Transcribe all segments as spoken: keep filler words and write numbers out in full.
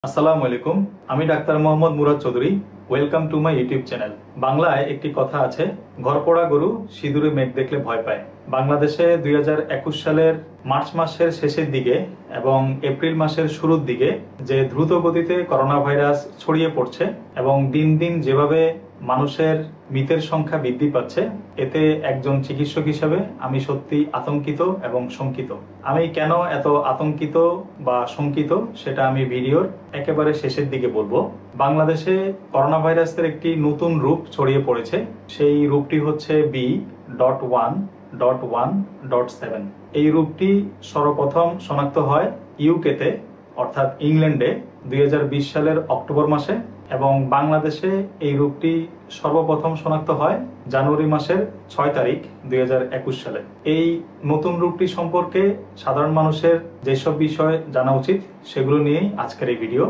আসসালামু আলাইকুম। আমি doctor Mohammad Murad Chowdhury. Welcome to my YouTube channel. বাংলায় একটি কথা আছে, ঘরপোড়া গরু সিঁদুরে মেঘ দেখলে ভয় পায়। বাংলাদেশে দুই হাজার একুশ সালের মার্চ মাসের শেষের দিকে এবং এপ্রিল মাসের শুরুর দিকে যে দ্রুত গতিতে করোনা ভাইরাস ছড়িয়ে পড়ছে এবং দিন দিন যেভাবে মানুষের মৃতের সংখ্যা বৃদ্ধি পাচ্ছে, এতে একজন চিকিৎসক হিসেবে আমি সত্যি আতঙ্কিত এবং শঙ্কিত। আমি কেন এত আতঙ্কিত বা শঙ্কিত সেটা আমি ভিডিওর একেবারে শেষের দিকে বলবো। বাংলাদেশে করোনা ভাইরাসের একটি নতুন রূপ ছড়িয়ে পড়েছে। সেই রূপটি হচ্ছে B dot one dot one dot seven. এই রূপটি সর্বপ্রথম শনাক্ত হয় ইউকেতে অর্থাৎ ইংল্যান্ডে দুই হাজার বিশ সালের অক্টোবর মাসে এবং বাংলাদেশে এই রূপটি সর্বপ্রথম শনাক্ত হয় জানুয়ারি মাসের ছয় তারিখ দুই হাজার একুশ সালে। এই নতুন রূপটি সম্পর্কে সাধারণ মানুষের যেসব বিষয় জানা উচিত সেগুলো নিয়েই আজকের এই ভিডিও।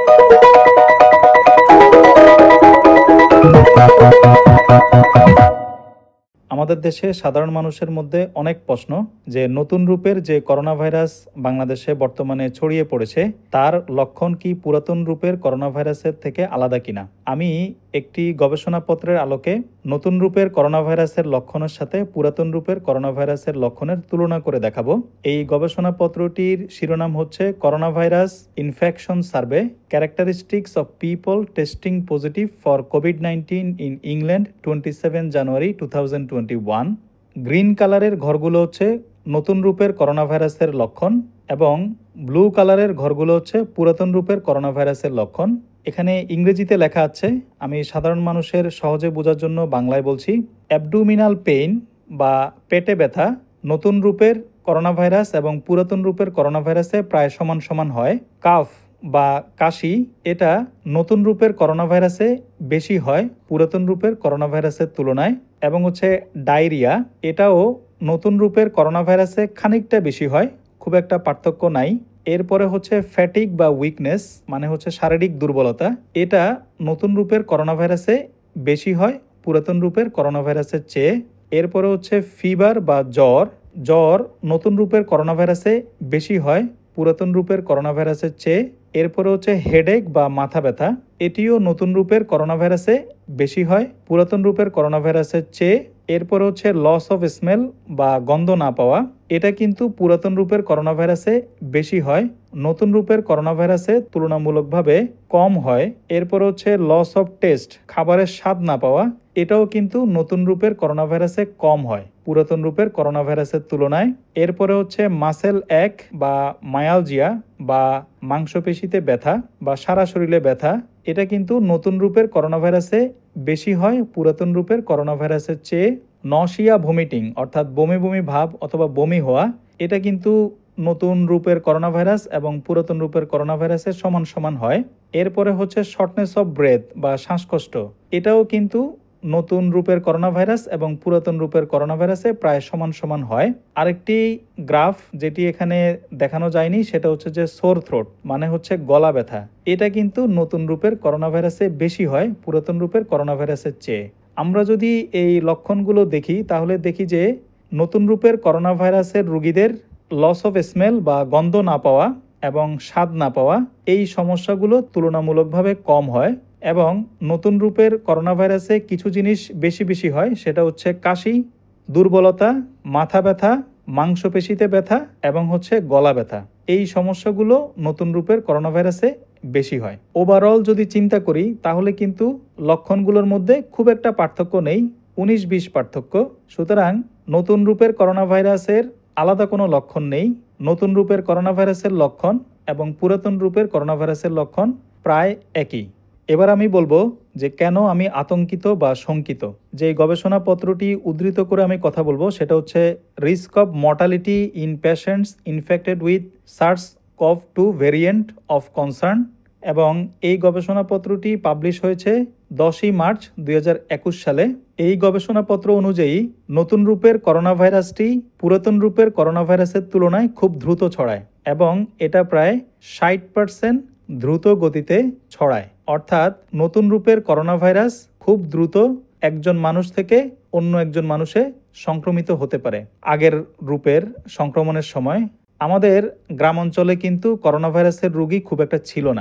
আমাদের দেশে সাধারণ মানুষের মধ্যে অনেক প্রশ্ন যে নতুন রূপের যে করোনা ভাইরাস বাংলাদেশে বর্তমানে ছড়িয়ে পড়েছে তার লক্ষণ কি পুরাতন রূপের করোনা ভাইরাসের থেকে আলাদা কিনা। আমি একটি গবেষণাপত্রের আলোকে নতুন রূপের করোনা ভাইরাসের লক্ষণের সাথে পুরাতন রূপের করোনা ভাইরাসের লক্ষণের তুলনা করে দেখাবো। এই গবেষণাপত্রটির শিরোনাম হচ্ছে corona virus infection survey, characteristics of people testing positive for covid nineteen in England twenty seven January two thousand twenty one. Green কালারের ঘরগুলো হচ্ছে নতুন রূপের করোনা ভাইরাসের লক্ষণ এবং ব্লু কালারের ঘরগুলো হচ্ছে পুরাতন রূপের করোনা ভাইরাসের লক্ষণ। এখানে ইংরেজিতে লেখা আছে, আমি সাধারণ মানুষের সহজে বোঝার জন্য বাংলায় বলছি। অ্যাবডোমিনাল পেইন বা পেটে ব্যথা নতুন রূপের করোনা ভাইরাস এবং পুরাতন রূপের করোনা ভাইরাসে প্রায় সমান সমান হয়। কাফ বা কাশি এটা নতুন রূপের করোনা ভাইরাসে বেশি হয় পুরাতন রূপের করোনা ভাইরাসের তুলনায়। এবং হচ্ছে ডায়রিয়া, এটাও নতুন রূপের করোনা ভাইরাসে খানিকটা বেশি হয়, খুব একটা পার্থক্য নাই। এরপরে হচ্ছে ফ্যাটিক বা উইকনেস মানে হচ্ছে শারীরিক দুর্বলতা, এটা নতুন রূপের করোনা ভাইরাসে বেশি হয় পুরাতন রূপের করোনা ভাইরাসের চেয়ে। এরপরে হচ্ছে ফিভার বা জ্বর, জ্বর নতুন রূপের করোনা ভাইরাসে বেশি হয় পুরাতন রূপের করোনা ভাইরাসের চেয়ে। এরপরে হচ্ছে হেডেক বা মাথা ব্যথা, এটিও নতুন রূপের করোনা ভাইরাসে বেশি হয় পুরাতন রূপের করোনা ভাইরাসের চেয়ে। এরপরে হচ্ছে লস অফ স্মেল বা গন্ধ না পাওয়া, এটা কিন্তু পুরাতন রূপের করোনা ভাইরাসে বেশি হয়, নতুন রূপের করোনা ভাইরাসে তুলনামূলকভাবে কম হয়। এরপর হচ্ছে লস অফ টেস্ট, খাবারের স্বাদ না পাওয়া, এটাও কিন্তু নতুন রূপের করোনা ভাইরাসে কম হয় পুরাতন রূপের করোনা ভাইরাসের তুলনায়। এরপরে হচ্ছে মাসেল এক বা মায়ালজিয়া বা মাংসপেশিতে ব্যথা বা সারা শরীরে ব্যথা, এটা কিন্তু নতুন রূপের করোনা ভাইরাসে বেশি হয় পুরাতন রূপের করোনা ভাইরাসের চেয়ে। নশিয়া ভমিটিং অর্থাৎ বমি বমি ভাব অথবা বমি হওয়া, এটা কিন্তু নতুন রূপের করোনা ভাইরাস এবং পুরাতন রূপের করোনা ভাইরাসের সমান সমান হয়। এরপরে হচ্ছে শর্টনেস অফ ব্রেথ বা শ্বাসকষ্ট, এটাও কিন্তু নতুন রূপের করোনা ভাইরাস এবং পুরাতন রূপের করোনা ভাইরাসে প্রায় সমান সমান হয়। আরেকটি গ্রাফ যেটি এখানে দেখানো যায়নি সেটা হচ্ছে যে সোর থ্রোট মানে হচ্ছে গলা ব্যথা, এটা কিন্তু নতুন রূপের করোনা ভাইরাসে বেশি হয় পুরাতন রূপের করোনা ভাইরাসের চেয়ে। আমরা যদি এই লক্ষণগুলো দেখি তাহলে দেখি যে নতুন রূপের করোনা ভাইরাসের রোগীদের লস অফ স্মেল বা গন্ধ না পাওয়া এবং স্বাদ না পাওয়া, এই সমস্যাগুলো তুলনামূলকভাবে কম হয়। এবং নতুন রূপের করোনা ভাইরাসে কিছু জিনিস বেশি বেশি হয়, সেটা হচ্ছে কাশি, দুর্বলতা, মাথা ব্যথা, মাংসপেশিতে ব্যথা এবং হচ্ছে গলা ব্যথা, এই সমস্যাগুলো নতুন রূপের করোনা ভাইরাসে বেশি হয়। ওভারঅল যদি চিন্তা করি তাহলে কিন্তু লক্ষণগুলোর মধ্যে খুব একটা পার্থক্য নেই, উনিশ বিশ পার্থক্য। সুতরাং নতুন রূপের করোনা ভাইরাসের আলাদা কোনো লক্ষণ নেই, নতুন রূপের করোনা ভাইরাসের লক্ষণ এবং পুরাতন রূপের করোনা ভাইরাসের লক্ষণ প্রায় একই। এবার আমি বলবো যে কেন আমি আতঙ্কিত বা শঙ্কিত। যে গবেষণাপত্রটি উদ্ধৃত করে আমি কথা বলবো সেটা হচ্ছে risk of mortality in patients infected with SARS CoV two variant of concern, এবং এই গবেষণাপত্রটি পাবলিশ হয়েছে দশই মার্চ দুই হাজার একুশ সালে। এই গবেষণাপত্র অনুযায়ী নতুন রূপের করোনা ভাইরাসটি পুরাতন রূপের করোনা ভাইরাসের তুলনায় খুব দ্রুত ছড়ায় এবং এটা প্রায় ষাট পার্সেন্ট দ্রুত গতিতে ছড়ায়। অর্থাৎ নতুন রূপের করোনা ভাইরাস খুব দ্রুত একজন মানুষ থেকে অন্য একজন মানুষে সংক্রমিত হতে পারে। আগের রূপের সংক্রমণের সময় আমাদের গ্রাম অঞ্চলে কিন্তু করোনা ভাইরাসের রোগী খুব একটা ছিল না,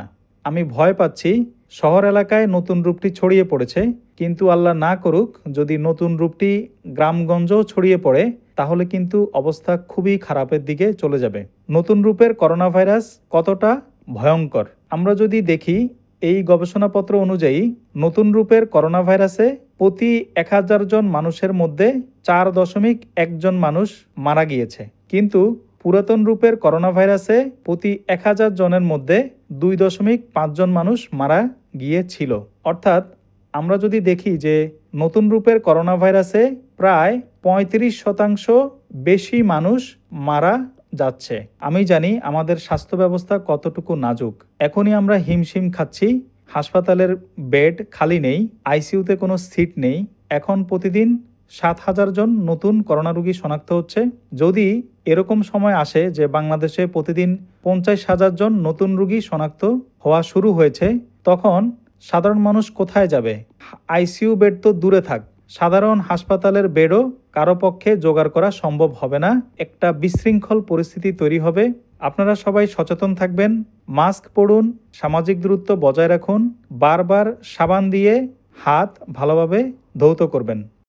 আমি ভয় পাচ্ছি শহর এলাকায় নতুন রূপটি ছড়িয়ে পড়েছে, কিন্তু আল্লাহ না করুক যদি নতুন রূপটি গ্রামগঞ্জও ছড়িয়ে পড়ে, তাহলে কিন্তু অবস্থা খুবই খারাপের দিকে চলে যাবে। নতুন রূপের করোনা ভাইরাস কতটা ভয়ঙ্কর আমরা যদি দেখি, এই গবেষণাপত্র অনুযায়ী নতুন রূপের করোনা ভাইরাসে প্রতি এক হাজার জন মানুষের মধ্যে চার দশমিক একজন মানুষ মারা গিয়েছে, কিন্তু পুরাতন রূপের করোনা ভাইরাসে প্রতি এক হাজার জনের মধ্যে দুই দশমিক পাঁচজন মানুষ মারা গিয়েছিল। অর্থাৎ আমরা যদি দেখি যে নতুন রূপের করোনা ভাইরাসে প্রায় পঁয়ত্রিশ শতাংশ বেশি মানুষ মারা যাচ্ছে। আমি জানি আমাদের স্বাস্থ্য ব্যবস্থা কতটুকু নাজুক। এখনই আমরা হিমশিম খাচ্ছি, হাসপাতালের বেড খালি নেই, আইসিইউতে কোনো সিট নেই। এখন প্রতিদিন সাত হাজার জন নতুন করোনা রোগী শনাক্ত হচ্ছে। যদি এরকম সময় আসে যে বাংলাদেশে প্রতিদিন পঞ্চাশ হাজার জন নতুন রোগী শনাক্ত হওয়া শুরু হয়েছে, তখন সাধারণ মানুষ কোথায় যাবে? আইসিইউ বেড তো দূরে থাক, সাধারণ হাসপাতালের বেডও কারো পক্ষে জোগাড় করা সম্ভব হবে না। একটা বিশৃঙ্খল পরিস্থিতি তৈরি হবে। আপনারা সবাই সচেতন থাকবেন, মাস্ক পরুন, সামাজিক দূরত্ব বজায় রাখুন, বারবার সাবান দিয়ে হাত ভালোভাবে ধৌত করবেন।